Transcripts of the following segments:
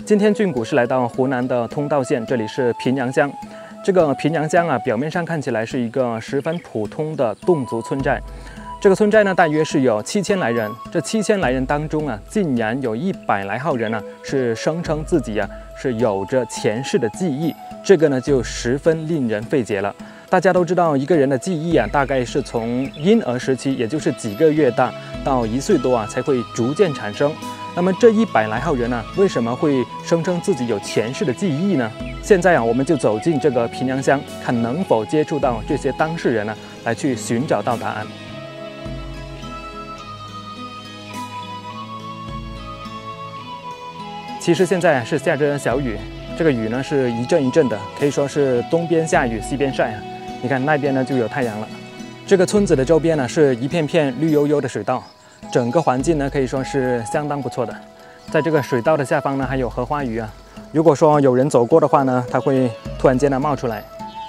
今天俊谷是来到湖南的通道县，这里是平阳乡。这个平阳乡啊，表面上看起来是一个十分普通的侗族村寨。这个村寨呢，大约是有7000来人。这7000来人当中啊，竟然有100来号人呢，是声称自己啊是有着前世的记忆。这个呢，就十分令人费解了。大家都知道，一个人的记忆啊，大概是从婴儿时期，也就是几个月大到1岁多啊，才会逐渐产生。那么这100来号人呢，为什么会声称自己有前世的记忆呢？现在啊，我们就走进这个平阳乡，看能否接触到这些当事人呢，来去寻找到答案。其实现在是下着小雨，这个雨呢是一阵一阵的，可以说是东边下雨西边晒啊。你看那边呢就有太阳了。这个村子的周边呢是一片片绿油油的水稻。整个环境呢可以说是相当不错的，在这个水稻的下方呢还有荷花鱼啊，如果说有人走过的话呢，它会突然间的冒出来。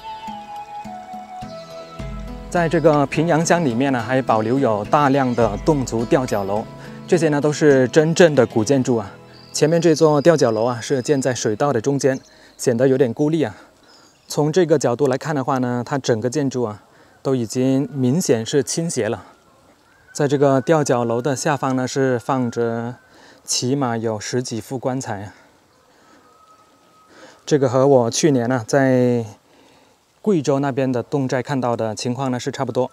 在这个平阳乡里面呢，还保留有大量的侗族吊脚楼，这些呢都是真正的古建筑啊。前面这座吊脚楼啊是建在水稻的中间，显得有点孤立啊。从这个角度来看的话呢，它整个建筑啊都已经明显是倾斜了。在这个吊脚楼的下方呢，是放着起码有10几副棺材。这个和我去年呢在贵州那边的侗寨看到的情况呢是差不多。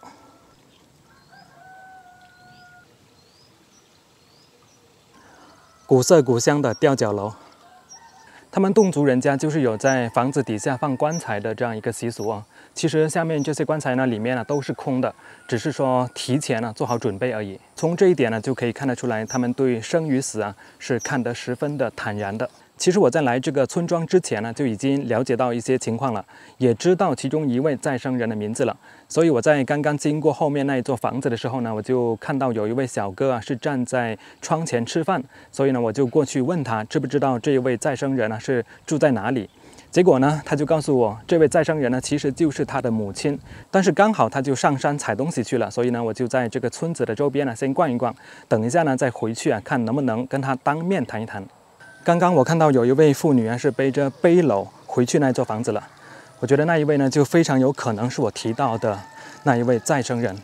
古色古香的吊脚楼，他们侗族人家就是有在房子底下放棺材的这样一个习俗啊。其实下面这些棺材呢，里面呢都是空的，只是说提前呢做好准备而已。从这一点呢，就可以看得出来，他们对生与死啊是看得十分的坦然的。其实我在来这个村庄之前呢，就已经了解到一些情况了，也知道其中一位再生人的名字了。所以我在刚刚经过后面那一座房子的时候呢，我就看到有一位小哥啊是站在窗前吃饭，所以呢我就过去问他知不知道这一位再生人呢是住在哪里。结果呢，他就告诉我，这位再生人呢，其实就是他的母亲，但是刚好他就上山采东西去了，所以呢，我就在这个村子的周边呢，先逛一逛，等一下呢，再回去啊，看能不能跟他当面谈一谈。刚刚我看到有一位妇女啊，是背着背篓回去那座房子了，我觉得那一位呢，就非常有可能是我提到的那一位再生人，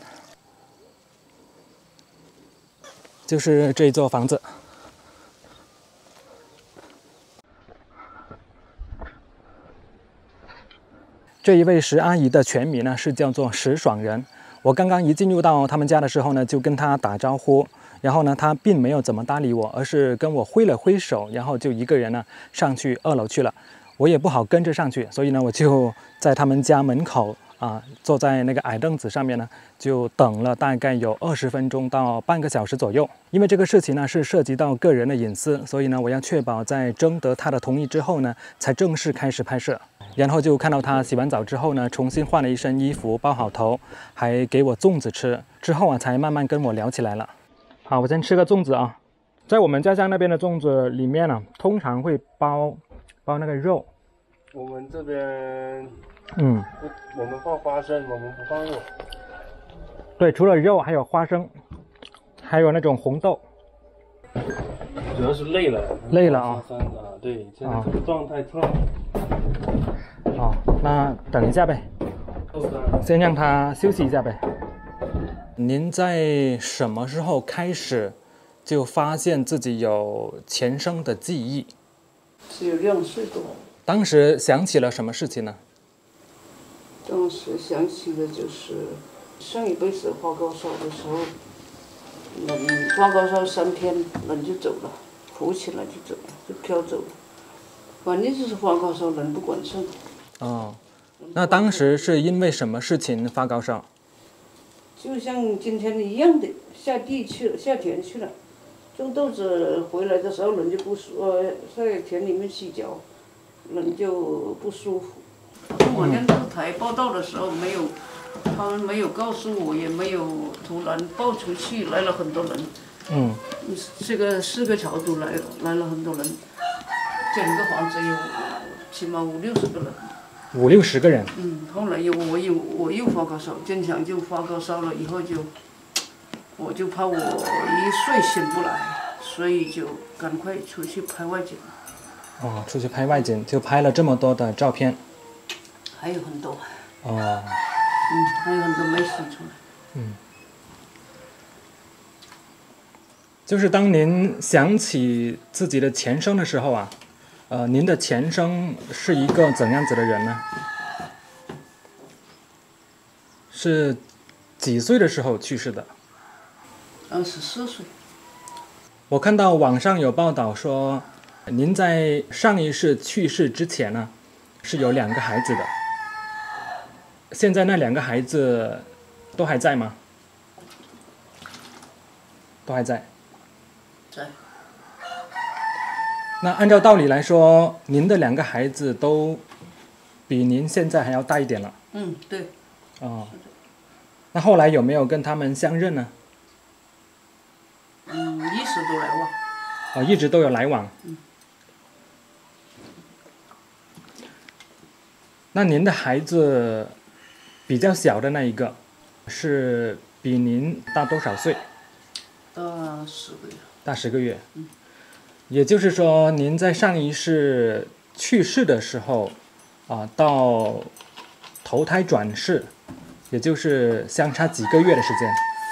就是这一座房子。这一位石阿姨的全名呢是叫做石爽人。我刚刚一进入到他们家的时候呢，就跟她打招呼，然后呢，她并没有怎么搭理我，而是跟我挥了挥手，然后就一个人呢上去2楼去了。我也不好跟着上去，所以呢，我就在他们家门口坐在那个矮凳子上面呢，就等了大概有20分钟到半个小时左右。因为这个事情呢是涉及到个人的隐私，所以呢，我要确保在征得他的同意之后呢，才正式开始拍摄。然后就看到他洗完澡之后呢，重新换了一身衣服，包好头，还给我粽子吃。之后啊，才慢慢跟我聊起来了。好，我先吃个粽子啊。在我们家乡那边的粽子里面呢，通常会包那个肉。 我们这边，我们放花生，我们不放肉。 对，除了肉，还有花生，还有那种红豆。 主要是累了。 累了啊。 对，现在这个状态特。 哦，那等一下呗，先让他休息一下呗。您在什么时候开始就发现自己有前生的记忆？ 只有2岁多。 当时想起了什么事情呢？ 当时想起的就是上一辈子发高烧的时候，发高烧3天，人就走了，浮起来就走了，就飘走了。反正就是发高烧，人不管事。 哦，那当时是因为什么事情发高烧？ 就像今天一样的，下田去了，种豆子回来的时候人就不舒服，在田里面洗脚，人就不舒服。我那个台报道的时候没有，他们没有告诉我，也没有突然报出去，来了很多人。这个4个桥都来了很多人，整个房子有起码50-60个人。 50-60个人。 后来我又发高烧，经常就发高烧了，以后我就怕我一睡醒不来，所以就赶快出去拍外景。 哦，出去拍外景就拍了这么多的照片。 还有很多。 哦。 还有很多没洗出来。 就是当您想起自己的前生的时候啊，您的前生是一个怎样子的人呢？是几岁的时候去世的 24岁。 我看到网上有报道说，您在上一世去世之前呢，是有2个孩子的。现在那2个孩子都还在吗？都还在。 在。 那按照道理来说，您的2个孩子都比您现在还要大一点了。 对。 哦。那后来有没有跟他们相认呢？ 一直都来往。 哦，一直都有来往。那您的孩子比较小的那一个，是比您大多少岁？ 大10个月。 大10个月。也就是说，您在上一世去世的时候，到投胎转世，也就是相差几个月的时间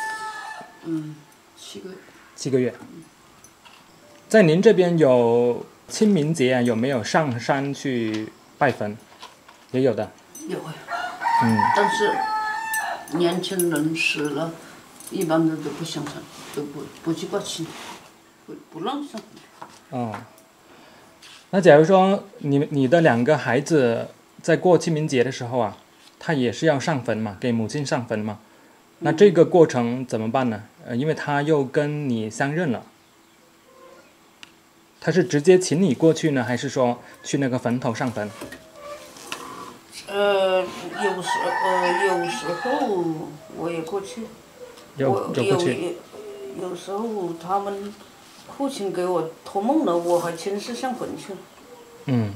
？7个月。 7个月。在您这边有清明节啊，有没有上山去拜坟？也有的。 有。但是年轻人死了，一般的都不上山，都不去挂亲，不让上。 那假如说你的2个孩子在过清明节的时候啊，他也是要上坟嘛，给母亲上坟嘛，那这个过程怎么办呢？因为他又跟你相认了，他是直接请你过去呢，还是说去那个坟头上坟？ 有时候我也过去。 过去。 有时候他们父亲给我托梦了，我还亲自上坟去了。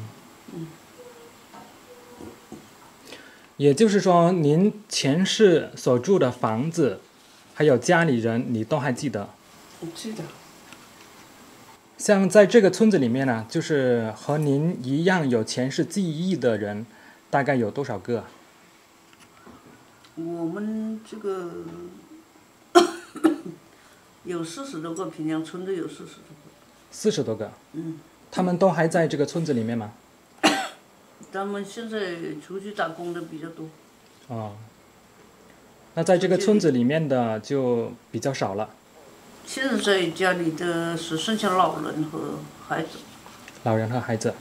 也就是说，您前世所住的房子，还有家里人，你都还记得？ 记得。 像在这个村子里面呢，就是和您一样有前世记忆的人，大概有多少个？ 我们这个有40多个，平阳村都有40多个。 40多个。他们都还在这个村子里面吗？ 他们现在出去打工的比较多。 那在这个村子里面的就比较少了。 现在在家里的是剩下老人和孩子。 老人和孩子。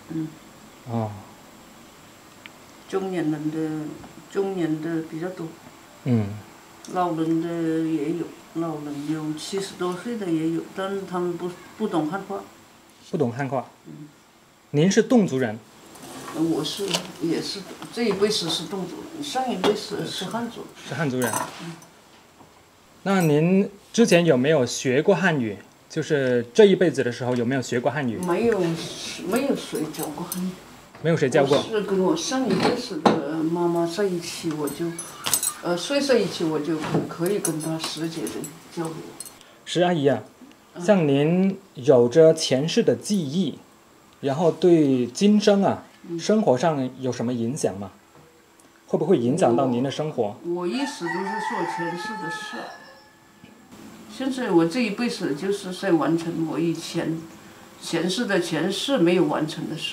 中年的比较多。老人的也有，老人有70多岁的也有，但是他们不懂汉话。 不懂汉话。您是侗族人？ 我也是这一辈子是侗族人，上一辈子是汉族。 是汉族人。那您之前有没有学过汉语？就是这一辈子的时候有没有学过汉语？ 没有谁教过汉语。 没有谁教过。 我是跟我上一辈子的妈妈在一起，我就睡在一起，我就可以跟她直接的交流。 石阿姨啊，像您有着前世的记忆，然后对今生啊，生活上有什么影响吗？会不会影响到您的生活？ 我一直都是做前世的事。现在我这一辈子就是在完成我以前世的前世没有完成的事。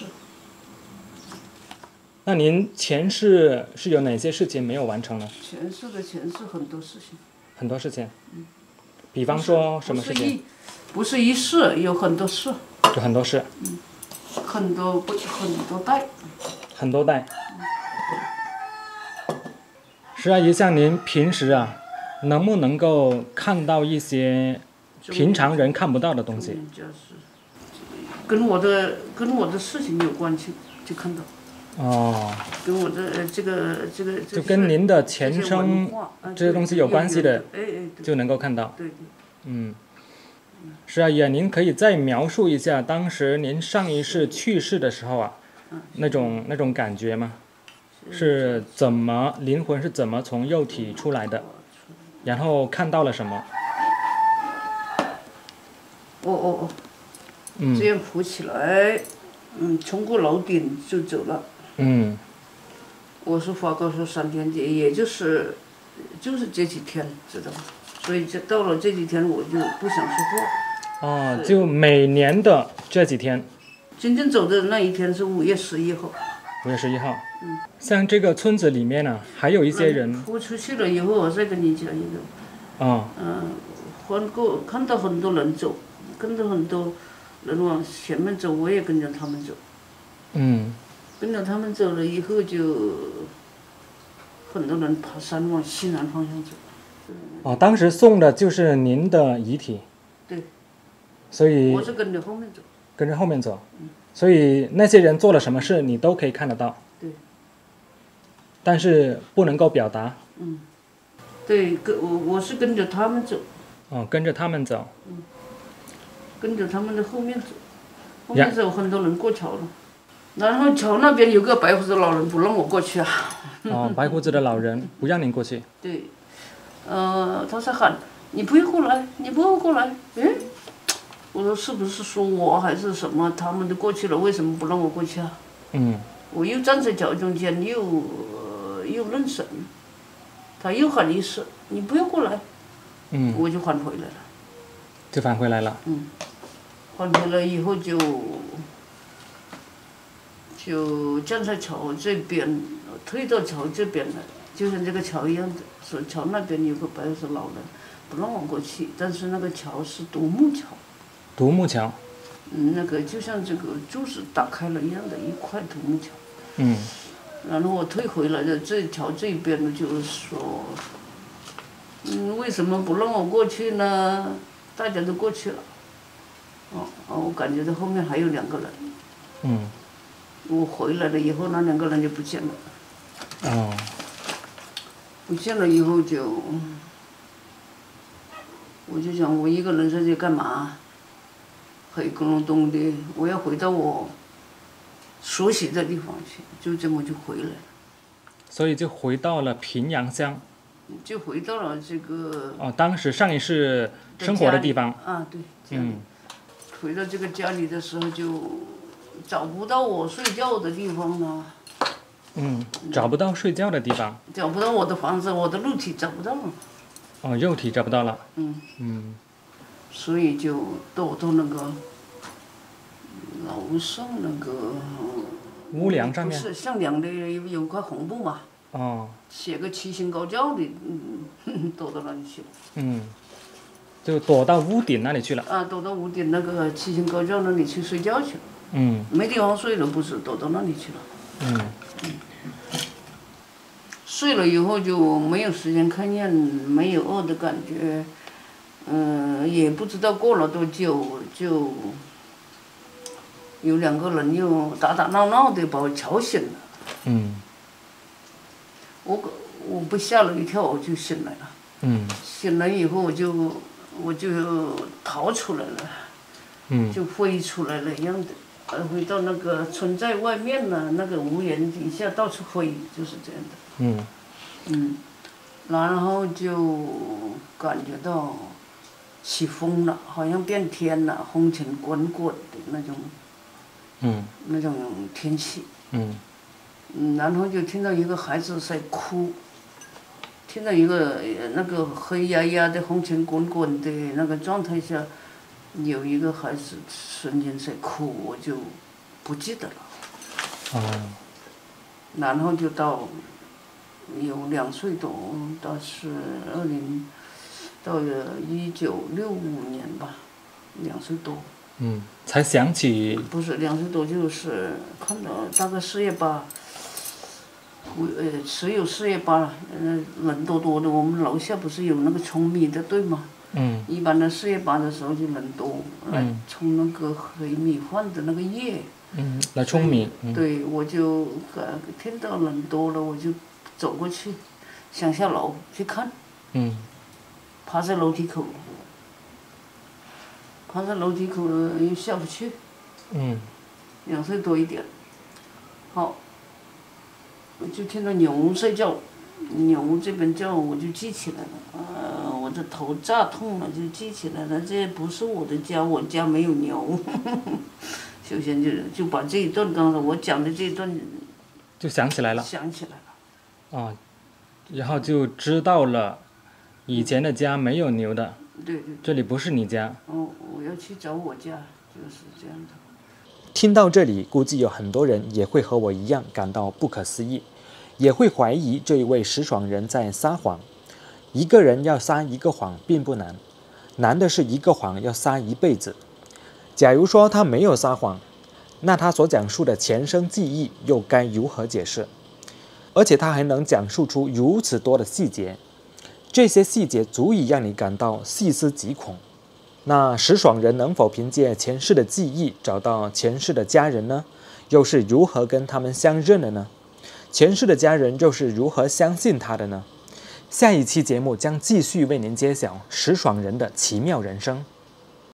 那您前世是有哪些事情没有完成呢？ 前世的前世很多事情。 很多事情。比方说什么事情？ 不是一世，有很多事。 有很多事。 很多代。 很多代。石阿姨，像您平时啊，能不能够看到一些平常人看不到的东西？ 跟我的事情有关系，就看到。跟我的这个就跟您的前生这些东西有关系的，就能够看到。 对。 石阿姨啊，您可以再描述一下当时您上一世去世的时候啊，那种感觉吗？是怎么灵魂是怎么从肉体出来的？然后看到了什么？ 这样扶起来， 冲过楼顶就走了。我是发高烧3天，也就是这几天，知道吗？所以到了这几天我就不想说话。 就每年的这几天。 真正走的那一天是5月11号。 5月11号。像这个村子里面呢，还有一些人。 我出去了以后，我再跟你讲一个。看到很多人走，跟着很多人往前面走，我也跟着他们走。跟着他们走了以后，就很多人爬山往西南方向走。 当时送的就是您的遗体。 对。 所以。 我是跟着后面走。 跟着后面走。所以那些人做了什么事，你都可以看得到。 对。但是不能够表达。 对，我是跟着他们走。 跟着他们走。 跟着他们的后面走，后面走很多人过桥了。然后桥那边有个白胡子老人不让我过去啊。 白胡子的老人不让您过去。 对，他在喊你不要过来，你不要过来。我说是不是说我还是什么？他们都过去了，为什么不让我过去啊？我又站在桥中间，又愣神，他又喊一声你不要过来。我就返回来了。 就返回来了。 返回来以后就站在桥这边，退到桥这边了，就像这个桥一样的。说桥那边有个白胡子老人，不让我过去，但是那个桥是独木桥。 独木桥。 那个就像这个柱子打开了一样的一块独木桥。然后我退回来的这桥这边呢，就是说，为什么不让我过去呢？大家都过去了。我感觉到后面还有2个人。我回来了以后，那2个人就不见了。不见了以后我就想我一个人在这干嘛？黑咕隆咚的，我要回到我熟悉的地方去，就这么就回来了。 所以就回到了平阳乡。 就回到了这个。 当时上一世生活的地方。 对，家里。回到这个家里的时候就找不到我睡觉的地方了。 找不到睡觉的地方。 找不到我的房子，我的肉体找不到了。 肉体找不到了。 所以就躲到那个楼上那个屋梁上面。 不是向梁的有块红布嘛。写个七星高照的，躲到那里去了。 就躲到屋顶那里去了。 躲到屋顶那个七星高照那里去睡觉去了。没地方睡了，不是躲到那里去了。睡了以后就没有时间看见，没有饿的感觉。也不知道过了多久，就有2个人又打打闹闹的把我吵醒了。我被吓了一跳，我就醒来了。醒来以后我就逃出来了。就飞出来了一样的，回到那个村寨外面了，那个屋檐底下到处飞，就是这样的。然后就感觉到起风了，好像变天了，风尘滚滚的那种天气。然后就听到一个孩子在哭，听到一个那个黑压压的风尘滚滚的那个状态下，有一个孩子瞬间在哭，我就不记得了。然后就到有2岁多，到是到1965年吧，2岁多。 才想起。 不是2岁多，就是看到大概4月8，只有4月8了，人多多的。我们楼下不是有那个舂米的队吗？一般的4月8的时候就人多，来冲那个黑米饭的那个叶。 来舂米。 对，我就听到人多了，我就走过去，想下楼去看。趴在楼梯口。爬上楼梯口又下不去。2岁多一点。好，我就听到牛在叫，牛这边叫，我就记起来了。我的头炸痛了，就记起来了，这不是我的家，我家没有牛。 修仙就把这一段刚才我讲的这一段就想起来了。 想起来了。 哦，然后就知道了，以前的家没有牛的。 对。 这里不是你家。 哦，我要去找我家，就是这样的。 听到这里，估计有很多人也会和我一样感到不可思议，也会怀疑这一位石爽人在撒谎。一个人要撒一个谎并不难，难的是一个谎要撒一辈子。假如说他没有撒谎，那他所讲述的前生记忆又该如何解释？而且他还能讲述出如此多的细节，这些细节足以让你感到细思极恐。那石爽人能否凭借前世的记忆找到前世的家人呢？又是如何跟他们相认的呢？前世的家人又是如何相信他的呢？下一期节目将继续为您揭晓石爽人的奇妙人生。